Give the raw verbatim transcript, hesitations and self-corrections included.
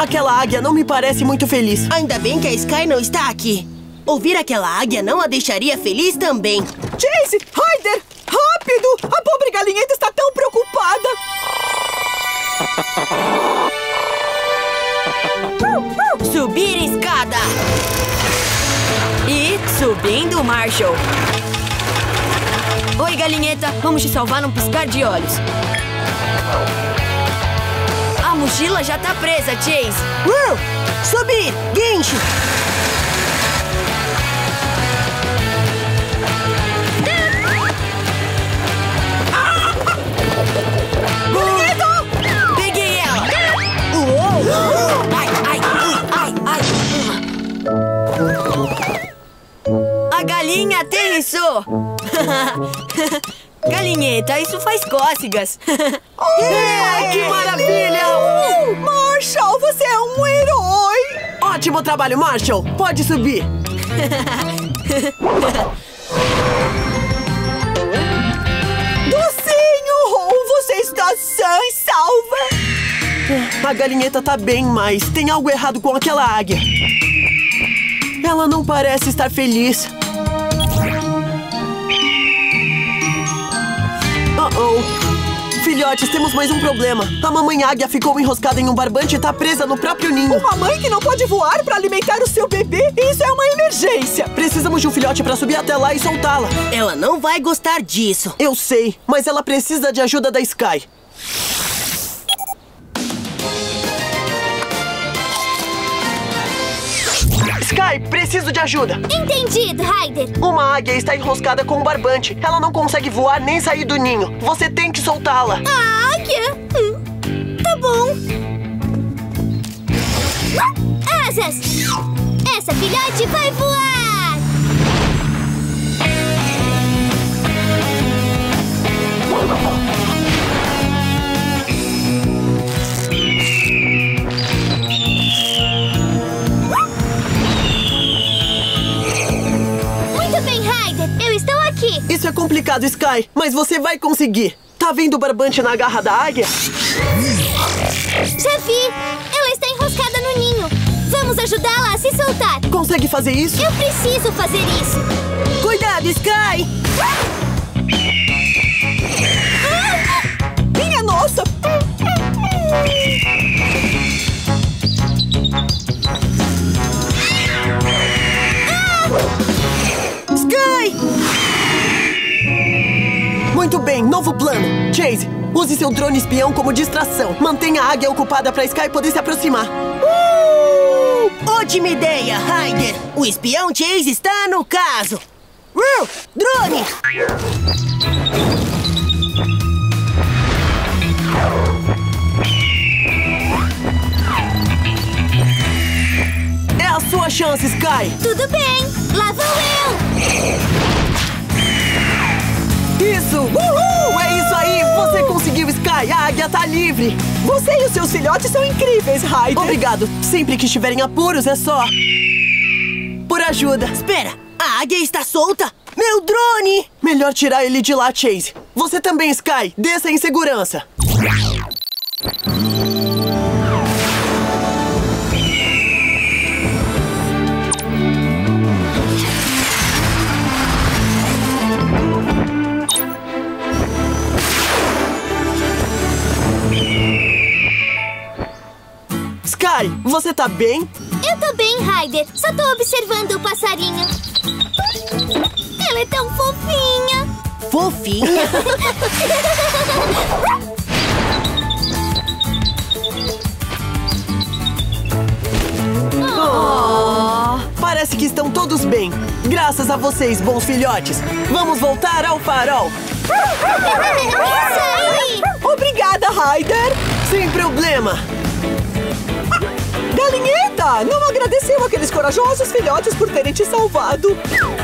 Aquela águia não me parece muito feliz. Ainda bem que a Sky não está aqui. Ouvir aquela águia não a deixaria feliz também. Chase! Ryder! Rápido! A pobre galinheta está tão preocupada! Subir escada! E subindo, Marshall! Oi, galinheta! Vamos te salvar num piscar de olhos. A mochila já tá presa, Chase! Uh! Subir! Guincho! Peguei ela! Ai, ai, ai, ai, ai. A galinha aterrissou! Galinheta, isso faz cócegas! É, que maravilha! Uh, Marshall, você é um herói! Ótimo trabalho, Marshall! Pode subir! Docinho! Você está sã e salva! A galinheta tá bem, mas tem algo errado com aquela águia. Ela não parece estar feliz. Oh-oh. Filhotes, temos mais um problema. A mamãe águia ficou enroscada em um barbante e tá presa no próprio ninho. Uma mãe que não pode voar para alimentar o seu bebê? Isso é uma emergência! Precisamos de um filhote para subir até lá e soltá-la. Ela não vai gostar disso. Eu sei, mas ela precisa de ajuda da Sky. Sky, preciso de ajuda. Entendido, Ryder. Uma águia está enroscada com um barbante. Ela não consegue voar nem sair do ninho. Você tem que soltá-la. A águia? Hum, tá bom. Asas! Essa filhote vai voar! Eu estou aqui! Isso é complicado, Sky, mas você vai conseguir! Tá vendo o barbante na garra da águia? Já vi! Ela está enroscada no ninho! Vamos ajudá-la a se soltar! Consegue fazer isso? Eu preciso fazer isso! Cuidado, Sky! Minha nossa! Sky! Muito bem, novo plano. Chase, use seu drone espião como distração. Mantenha a águia ocupada para Sky poder se aproximar. Uh! Ótima ideia, Ryder! O espião Chase está no caso! Uh! Drone! É a sua chance, Sky! Tudo bem! Lá vou eu! Isso! Uhul! É isso aí! Você conseguiu, Sky! A águia tá livre! Você e os seus filhotes são incríveis, Ryder! Obrigado! Sempre que estiverem apuros, é só... por ajuda! Espera! A águia está solta! Meu drone! Melhor tirar ele de lá, Chase! Você também, Sky! Desça em segurança! Sky, você tá bem? Eu tô bem, Ryder. Só tô observando o passarinho. Ela é tão fofinha. Fofinha? Oh. Parece que estão todos bem. Graças a vocês, bons filhotes. Vamos voltar ao farol. Isso aí! Obrigada, Ryder! Sem problema. Galinheta, não agradeceu aqueles corajosos filhotes por terem te salvado.